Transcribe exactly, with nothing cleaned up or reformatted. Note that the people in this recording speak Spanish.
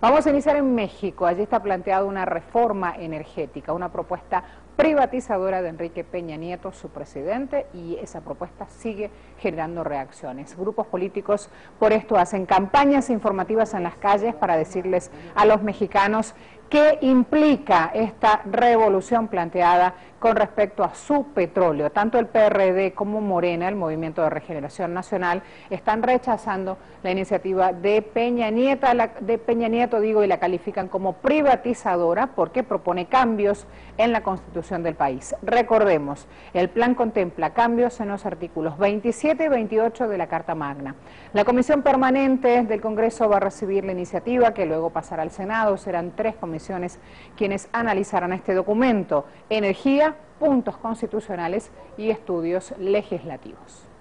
Vamos a iniciar en México. Allí está planteada una reforma energética, una propuesta privatizadora de Enrique Peña Nieto, su presidente, y esa propuesta sigue generando reacciones. Grupos políticos por esto hacen campañas informativas en las calles para decirles a los mexicanos qué implica esta revolución planteada con respecto a su petróleo. Tanto el P R D como Morena, el Movimiento de Regeneración Nacional, están rechazando la iniciativa de Peña Nieto, de Peña Nieto digo, y la califican como privatizadora porque propone cambios en la Constitución del país. Recordemos, el plan contempla cambios en los artículos veintisiete y veintiocho de la Carta Magna. La Comisión Permanente del Congreso va a recibir la iniciativa que luego pasará al Senado. Serán tres comisiones quienes analizarán este documento: energía, puntos constitucionales y estudios legislativos.